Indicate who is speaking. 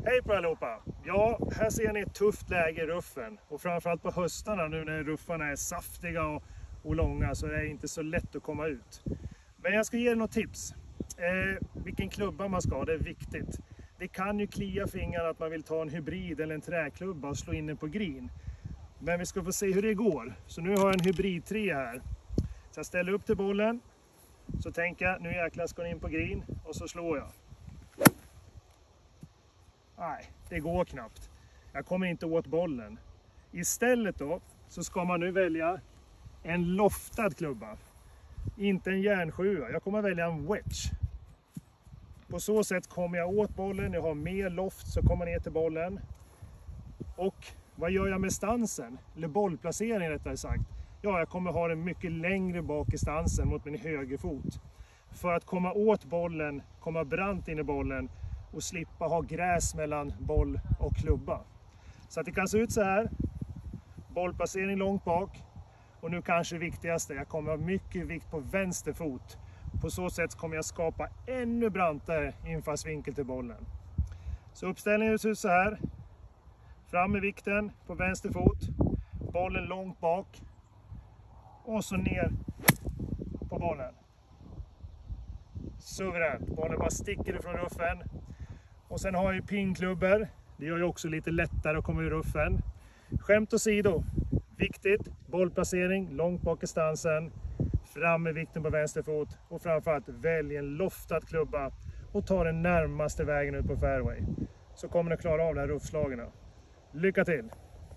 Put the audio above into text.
Speaker 1: Hej på allihopa! Ja, här ser ni ett tufft läge i ruffen. Och framförallt på höstarna nu när ruffarna är saftiga och långa så är det inte så lätt att komma ut. Men jag ska ge er något tips. Vilken klubba man ska ha, det är viktigt. Det kan ju klia fingrarna att man vill ta en hybrid eller en träklubba och slå in den på green. Men vi ska få se hur det går. Så nu har jag en hybrid 3 här. Så jag ställer upp till bollen. Så tänker jag, nu jäklar ska den in på green. Och så slår jag. Nej, det går knappt. Jag kommer inte åt bollen. Istället då så ska man nu välja en loftad klubba. Inte en järnsjua. Jag kommer välja en wedge. På så sätt kommer jag åt bollen. Jag har mer loft så kommer ner till bollen. Och vad gör jag med stansen? Eller bollplaceringen rättare sagt. Ja, jag kommer ha den mycket längre bak i stansen mot min högerfot. För att komma åt bollen, komma brant in i bollen och slippa ha gräs mellan boll och klubba. Så att det kan se ut så här. Bollplacering långt bak. Och nu kanske det viktigaste, jag kommer ha mycket vikt på vänster fot. På så sätt kommer jag skapa ännu brantare infallsvinkel till bollen. Så uppställningen ser ut så här. Fram med vikten på vänster fot. Bollen långt bak. Och så ner på bollen. Suveränt. Bollen bara sticker ifrån ruffen. Och sen har jag ju pinklubbor. Det gör ju också lite lättare att komma ur ruffen. Skämt åsido. Viktigt. Bollplacering långt bak i stansen. Fram med vikten på vänster fot. Och framförallt välj en loftad klubba. Och ta den närmaste vägen ut på fairway. Så kommer ni klara av de här ruffslagen. Lycka till!